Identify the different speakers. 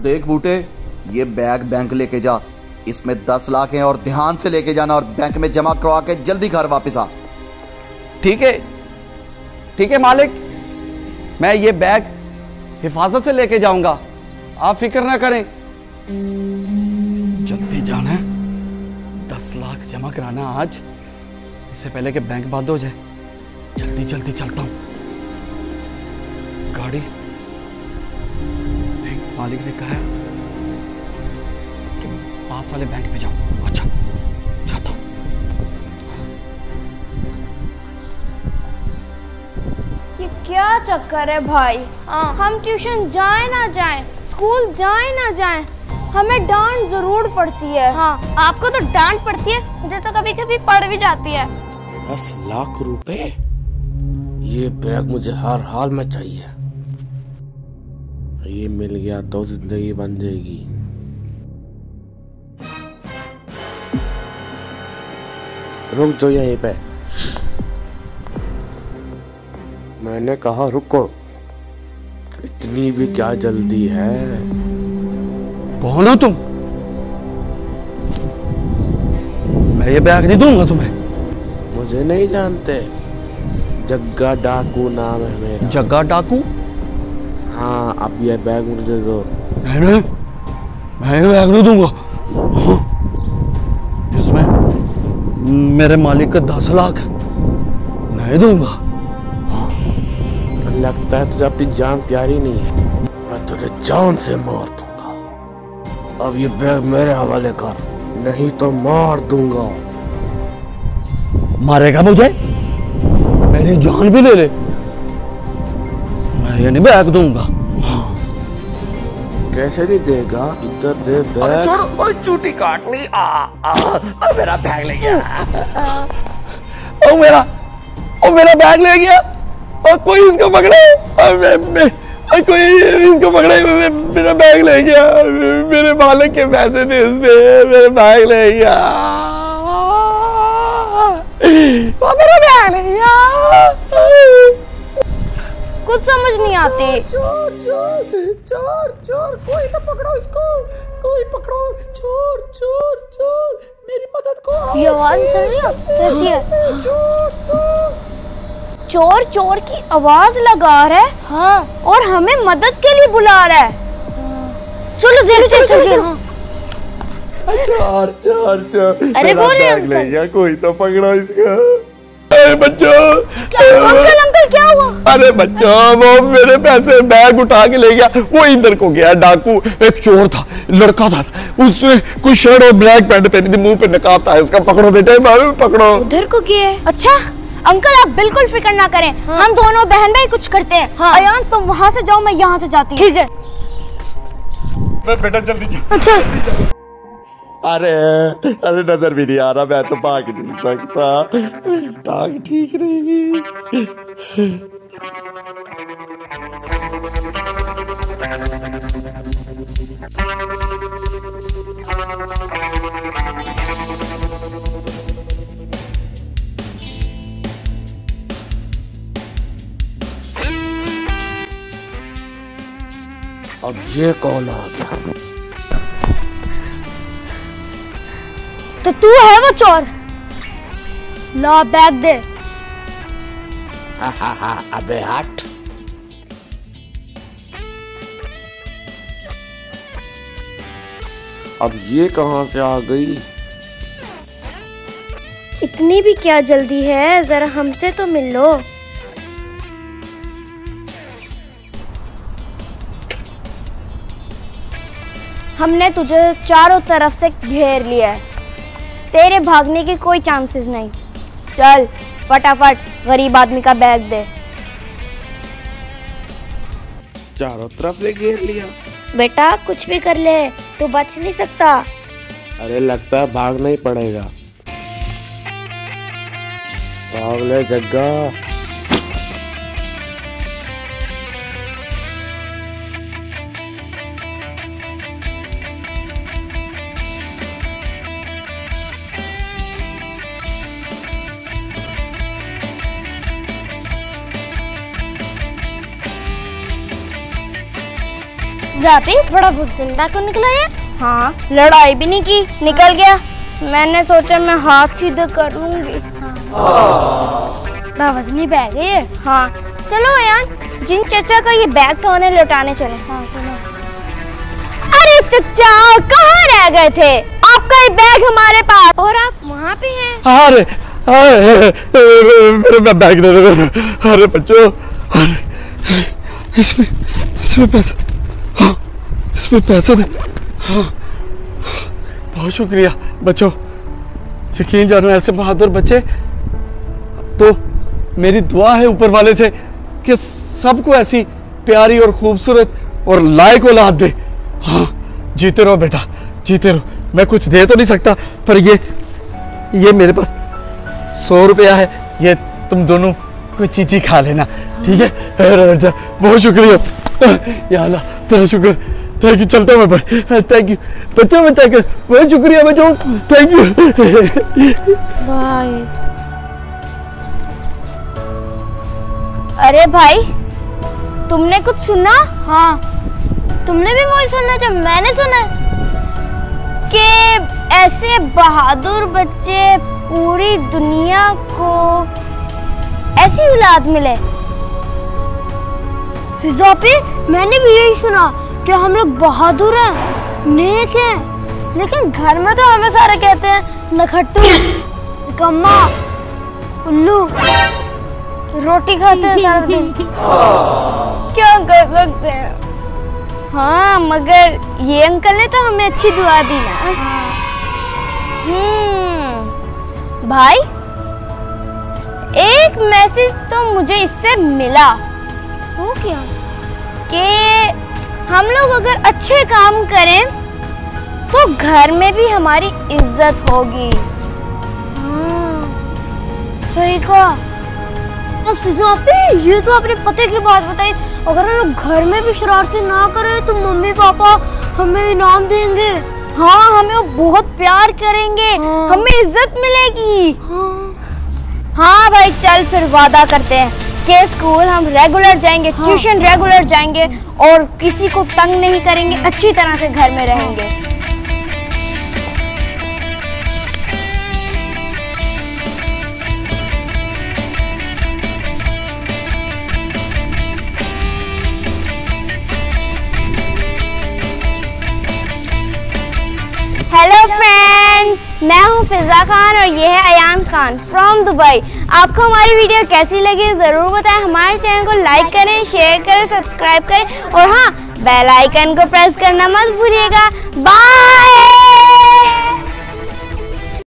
Speaker 1: देख बूटे, ये बैग बैंक लेके जा, इसमें 10 लाख हैं और ध्यान से लेके जाना और बैंक में जमा करवा के जल्दी घर वापस आ।
Speaker 2: ठीक है मालिक, मैं ये बैग हिफाजत से लेके जाऊंगा, आप फिक्र ना करें। जल्दी जाना है, 10 लाख जमा कराना आज, इससे पहले कि बैंक बंद हो जाए। जल्दी जल्दी चलता हूं। गाड़ी बैंक मालिक ने कहा कि पास वाले बैंक पे जाओ। अच्छा, जाता हूं।
Speaker 3: ये क्या चक्कर है भाई? हम ट्यूशन जाए ना जाए, स्कूल जाए ना जाए, हमें डांट जरूर पड़ती है।
Speaker 4: हाँ, आपको तो डांट पड़ती है, मुझे तो कभी कभी पड़ भी जाती है।
Speaker 5: 10 लाख रुपए, ये बैग मुझे हर हाल में चाहिए। ये मिल गया तो जिंदगी बन जाएगी। रुक जाओ यहीं पे, मैंने कहा रुको। इतनी भी क्या जल्दी है?
Speaker 2: कौन हो तुम? मैं ये बैग नहीं दूंगा तुम्हें।
Speaker 5: मुझे नहीं जानते, जग्गा डाकू नाम है मेरा।
Speaker 2: जग्गा डाकू?
Speaker 5: हाँ, अब ये बैग मुझे दे दो।
Speaker 2: नहीं, मैं ये बैग नहीं दूंगा। इसमें मेरे मालिक का 10 लाख नहीं दूंगा।
Speaker 5: लगता है तुझे अपनी जान प्यारी नहीं है, मैं तुझे जान से मार दूंगा। अब ये बैग मेरे हवाले कर, नहीं तो मार दूंगा।
Speaker 2: मारेगा मुझे? मेरी जान भी ले ले, मैं ये नहीं बैग दूंगा।
Speaker 5: कैसे नहीं देगा? इधर दे बैग।
Speaker 1: अरे छोड़ो, ओए चूटी काट ली। मेरा बैग ले गया।
Speaker 2: ओ मेरा बैग ले गया, और कोई इसको पकड़े। कोई इसको पकड़े, मेरा बैग ले गया। मेरे मालिक के पैसे थे इसमें, मेरा बैग ले गया। वो मेरा बैग ले गया।
Speaker 3: कुछ समझ नहीं आती।
Speaker 1: चोर चोर चोर चोर, कोई तो पकड़ो इसको, कोई पकड़ो। चोर चोर चोर, मेरी मदद को।
Speaker 3: ये आवाज सुन रही हो कैसी है? चोर चोर की आवाज लगा रहा है। हाँ, और हमें मदद के लिए बुला रहा है। चलो देर चलते।
Speaker 5: चोर चोर चोर,
Speaker 3: अरे वो
Speaker 5: बैग ले गया, कोई तो पकड़ो इसका।
Speaker 2: अरे बच्चों,
Speaker 3: अंकल क्या हुआ?
Speaker 2: अरे बच्चों, वो मेरे पैसे बैग उठा के ले गया। वो इधर को गया डाकू। एक चोर था, लड़का था, उसने कोई शर्ट और ब्लैक पैंट पहनी थी, मुंह पे नकाब था इसका। पकड़ो बेटे, पकड़ो।
Speaker 3: उधर को गया? अच्छा अंकल, आप बिल्कुल फिक्र ना करें। हाँ। हम दोनों बहन भाई कुछ करते हैं। हाँ। अयान तुम वहाँ से जाओ, मैं यहाँ से जाती हूँ। ठीक है
Speaker 2: बेटा, जल्दी जा।
Speaker 3: अच्छा।
Speaker 5: अरे नजर भी नहीं आ रहा, मैं तो भाग नहीं सकता, टांग ठीक रहेगी। अब ये कौन आ गया?
Speaker 4: तो तू है वो चोर? ला बैग दे।
Speaker 5: अबे हट। अब ये कहां से आ गई?
Speaker 3: इतनी भी क्या जल्दी है, जरा हमसे तो मिल लो। हमने तुझे चारों तरफ से घेर लिया है, तेरे भागने के कोई चांसेस नहीं। चल फटाफट गरीब आदमी का बैग दे।
Speaker 5: चारों तरफ से घेर लिया?
Speaker 3: बेटा कुछ भी कर ले, तू बच नहीं सकता।
Speaker 5: अरे लगता है भागना ही पड़ेगा। भाग ले जग्गा।
Speaker 4: जाती बड़ा बुजदिल डाकू निकला ये।
Speaker 3: हाँ, लड़ाई भी नहीं की, निकल गया। मैंने सोचा मैं हाथ सीधे कर लूंगी।
Speaker 4: बड़ा वजनी बैग है ये।
Speaker 3: हाँ चलो अयान, जिन चचा का ये बैग था उन्हें लौटाने चले।
Speaker 4: हाँ चलो।
Speaker 3: अरे चचा कहाँ रह गए थे? आपका ये बैग हमारे पास और आप वहाँ पे हैं।
Speaker 2: अरे मेरा बैग दे दो। अरे बच्चों, इसमें पैसा, हाँ इसमें पैसा दे। हाँ बहुत शुक्रिया बच्चों, यकीन जानो ऐसे बहादुर बच्चे तो मेरी दुआ है ऊपर वाले से कि सबको ऐसी प्यारी और खूबसूरत और लायक औलाद दे। हाँ जीते रहो बेटा, जीते रहो। मैं कुछ दे तो नहीं सकता, पर ये मेरे पास 100 रुपया है, ये तुम दोनों कोई चीज़ी खा लेना, ठीक है? बहुत शुक्रिया या अल्लाह, तेरा शुक्र, थैंक यू। चलता हूँ मैं, थैंक यू बच्चों, मैं थैंक यू, बहुत शुक्रिया बच्चों, थैंक यू।
Speaker 4: बाय।
Speaker 3: अरे भाई तुमने कुछ सुना?
Speaker 4: हाँ तुमने भी वही सुना जो मैंने सुना
Speaker 3: कि ऐसे बहादुर बच्चे पूरी दुनिया को ऐसी औलाद मिले।
Speaker 4: फिजा पे मैंने भी यही सुना कि हम लोग बहादुर हैं, नेक हैं, लेकिन घर में तो हमें सारे कहते हैं नखट्टू, निकम्मा, उल्लू, रोटी खाते हैं सारा दिन।
Speaker 3: क्या कर सकते हैं? हाँ मगर ये अंकल ने तो हमें अच्छी दुआ दी ना। भाई एक मैसेज तो मुझे इससे मिला।
Speaker 4: वो क्या?
Speaker 3: कि हम लोग अगर अच्छे काम करें तो घर में भी हमारी इज्जत होगी।
Speaker 4: सही कहा। फिजा पे ये तो अपने पते की बात बताई, अगर हम लोग घर में भी शरारती ना करें तो मम्मी पापा हमें इनाम देंगे।
Speaker 3: हाँ हमें वो बहुत प्यार करेंगे। हाँ। हमें इज्जत मिलेगी। हाँ भाई चल फिर वादा करते हैं कि स्कूल हम रेगुलर जाएंगे। हाँ। ट्यूशन रेगुलर जाएंगे और किसी को तंग नहीं करेंगे, अच्छी तरह से घर में रहेंगे। हेलो फ्रेंड्स, मैं हूं फिजा खान और ये है अयान खान फ्रॉम दुबई। आपको हमारी वीडियो कैसी लगी ज़रूर बताएं। हमारे चैनल को लाइक करें, शेयर करें, सब्सक्राइब करें और हाँ बेल आइकन को प्रेस करना मत भूलिएगा। बाय।